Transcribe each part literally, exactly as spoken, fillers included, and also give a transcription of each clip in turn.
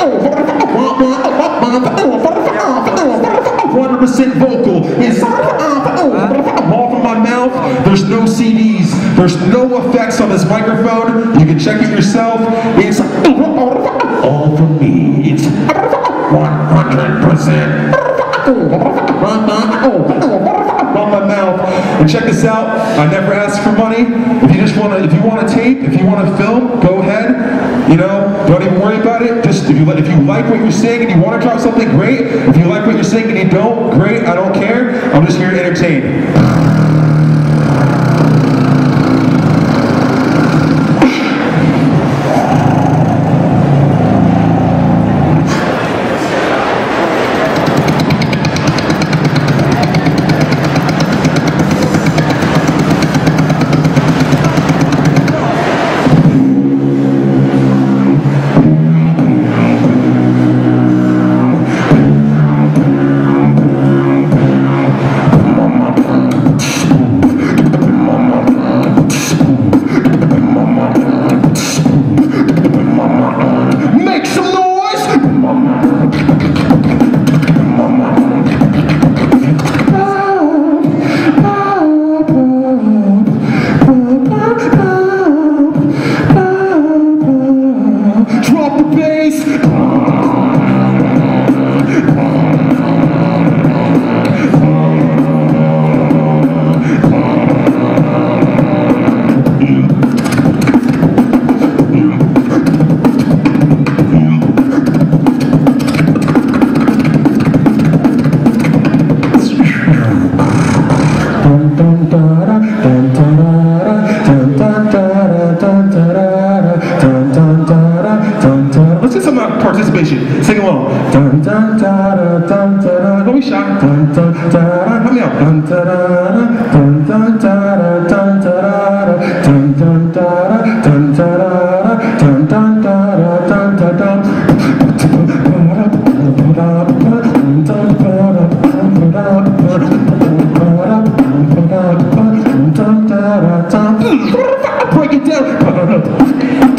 one hundred percent vocal. It's all from my mouth. There's no C Ds. There's no effects on this microphone. You can check it yourself. It's all from me. It's one hundred percent from my mouth. And check this out. I never ask for money. If you just want to, if you want to tape, if you want to film, go ahead. You know, don't even worry about it. Just if you if you like what you're saying and you want to drop something, great. If you like what you're saying and you don't, great. I don't care. I'm just here to entertain. Let's get some uh, participation. Sing along. Dun, dun, da, da, dun, da, da. Don't be shy. Dun, dun, da, da. Help me out. Dun, da, da, dun, dun, da, da, dun, da, da, dun, dun, da, da, dun, da, da, dun, dun, da, da, dun, da, dun. Break it down.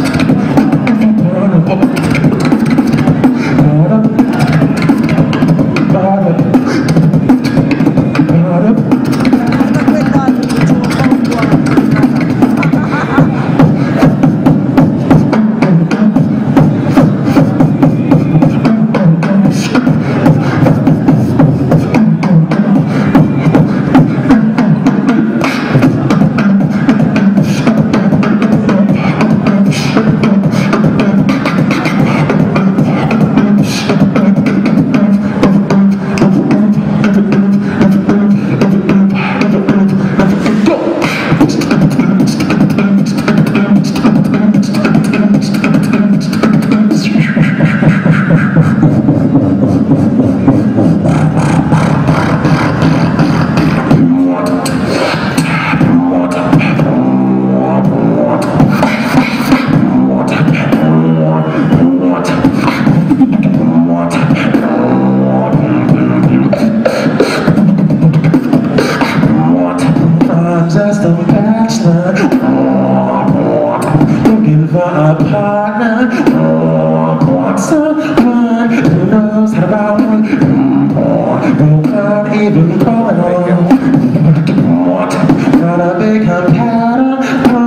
Just a bachelor, looking for a partner, someone who knows how to bow one, without even calling on. Got a big compatible,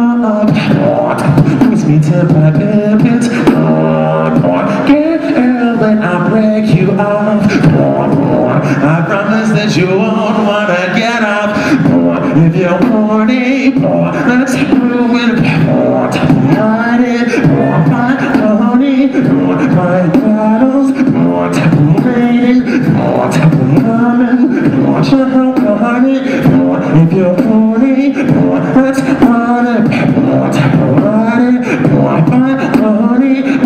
puts me to my pivot. Get ill when I break you off. I promise that you won't wanna get off. If you're horny, let's ruin it. Ride it, my pony, my battles, waiting, coming, watch your help, honey. If you're horny, let's run it. Ride it, my pony.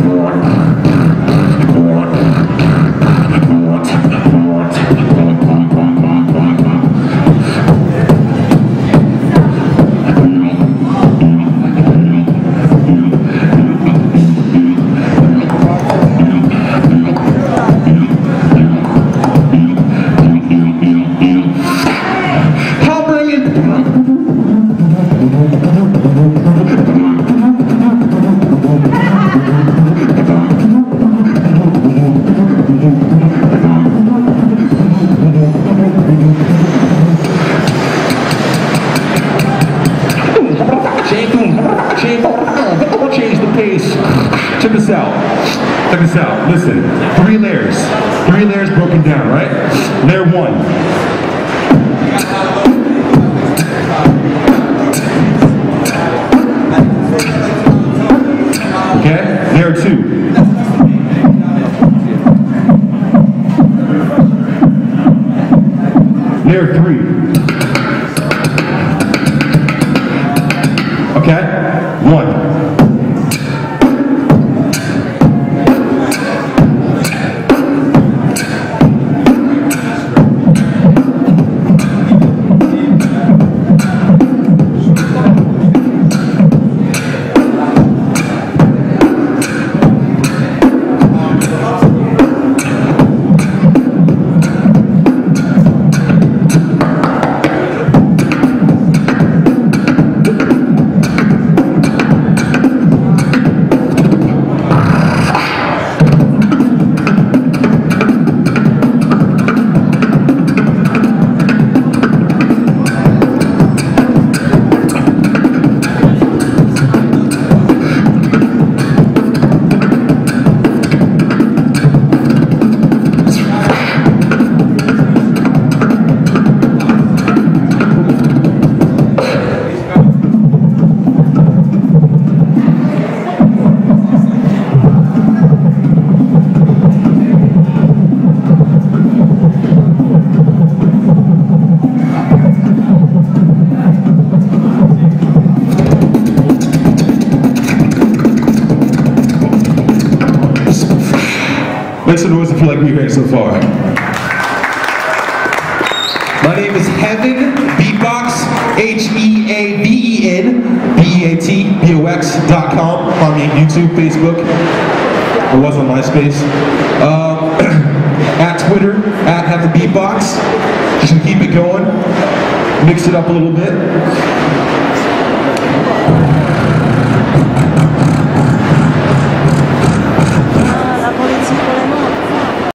check this out. Listen, three layers. Three layers broken down, right? Layer one. Okay, layer two. Layer three. Okay, one. Make some noise if you like what you're hearing so far. My name is Heaven Beatbox, H E A V E N B E A T B O X dot com. Find me on YouTube, Facebook. I was on MySpace. Um, at Twitter, at Heaven Beatbox. Just gonna keep it going. Mix it up a little bit.